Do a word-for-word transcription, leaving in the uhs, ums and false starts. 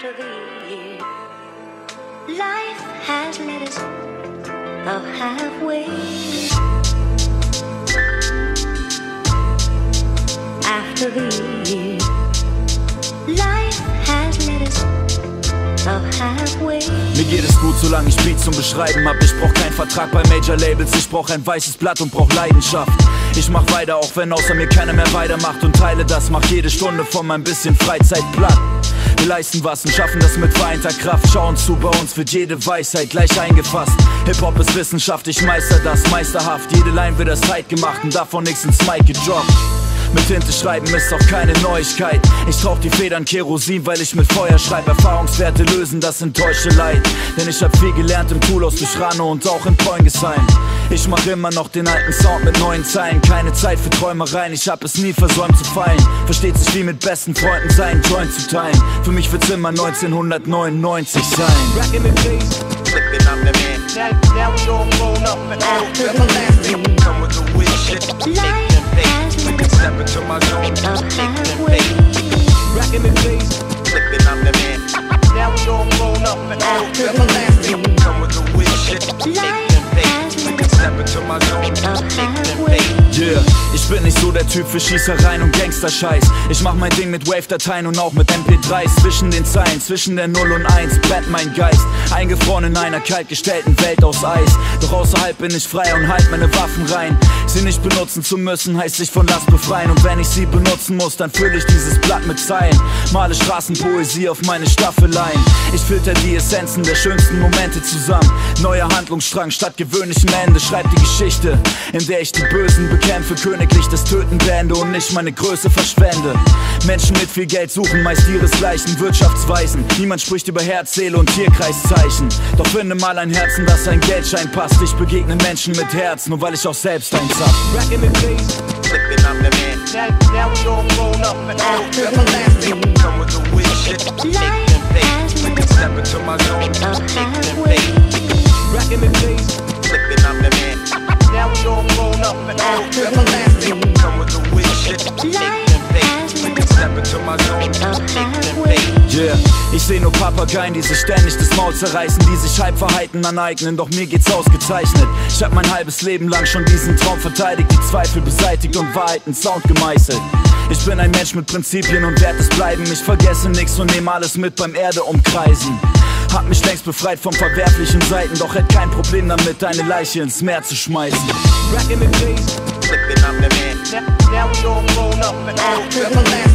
After the year, life has let us about halfway. After the year, life has let us about halfway. Mir geht es gut, solange ich Beats zum Beschreiben hab. Ich brauch keinen Vertrag bei Major Labels, ich brauch ein weißes Blatt und brauch Leidenschaft. Ich mach weiter, auch wenn außer mir keiner mehr weitermacht, und teile das, mach jede Stunde von meinem bisschen Freizeit platt. Wir leisten was und schaffen das mit vereinter Kraft. Schauen zu, bei uns wird jede Weisheit gleich eingefasst. Hip-Hop ist Wissenschaft, ich meister das meisterhaft. Jede Line wird als Zeit gemacht und davon nichts ins Mic gedroppt. Mit Tinte schreiben ist auch keine Neuigkeit. Ich tauch die Federn Kerosin, weil ich mit Feuer schreib. Erfahrungswerte lösen das enttäuschte Leid. Denn ich hab viel gelernt im Toolhaus durch Rano und auch in Poingesheim. Ich mach immer noch den alten Sound mit neuen Zeilen. Keine Zeit für Träumereien, ich hab es nie versäumt zu feiern. Versteht sich wie mit besten Freunden seinen Joint zu teilen. Für mich wird's immer neunzehnhundertneunundneunzig sein. Step into my zone, halfway. Back in the days, flipping, I'm the man. Now we all grown up and old. Everlasting, come with the wish shit. Step into my zone, halfway. Yeah, ich bin nicht so der Typ für Schießereien und Gangster-Scheiß. Ich mach mein Ding mit Wave-Dateien und auch mit M P drei s. Zwischen den Zeilen, zwischen der null und eins brennt mein Geist. Eingefroren in einer kaltgestellten Welt aus Eis. Doch außerhalb bin ich frei und halt meine Waffen rein. Sie nicht benutzen zu müssen, heißt sich von Last befreien. Und wenn ich sie benutzen muss, dann fülle ich dieses Blatt mit Zeilen. Male Straßenpoesie auf meine Staffeleien. Ich filter die Essenzen der schönsten Momente zusammen. Neuer Handlungsstrang statt gewöhnlichem Ende. Schreib die Geschichte, in der ich die Bösen bekämpfe, königlich das Töten beende und nicht meine Größe verschwende. Menschen mit viel Geld suchen meist ihresgleichen, Wirtschaftsweisen. Niemand spricht über Herz, Seele und Tierkreiszeichen. Doch finde mal ein Herzen, das ein Geldschein passt. Ich begegne Menschen mit Herz, nur weil ich auch selbst eins hab. Back in the days, flipping, I'm the man. Now, now we all grown up and old. Everlasting, come with the wish shit. Step into my zone, Halfway. back in the days, flipping, I'm the man. Now we all grown up and old. Everlasting, come with the wish shit. Step into my zone, Halfway. Yeah, ich seh nur Papageien, die sich ständig das Maul zerreißen, die sich Halbverhalten aneignen, doch mir geht's ausgezeichnet. Ich hab mein halbes Leben lang schon diesen Traum verteidigt, die Zweifel beseitigt und Wahrheit in Sound gemeißelt. Ich bin ein Mensch mit Prinzipien und werd es bleiben. Ich vergesse nix und nehm alles mit beim Erde umkreisen. Hab mich längst befreit von verwerflichen Seiten, doch hätt kein Problem damit, deine Leiche ins Meer zu schmeißen. back in the days, flipping, I'm the man. Now, now we all grown up and old. Everlasting.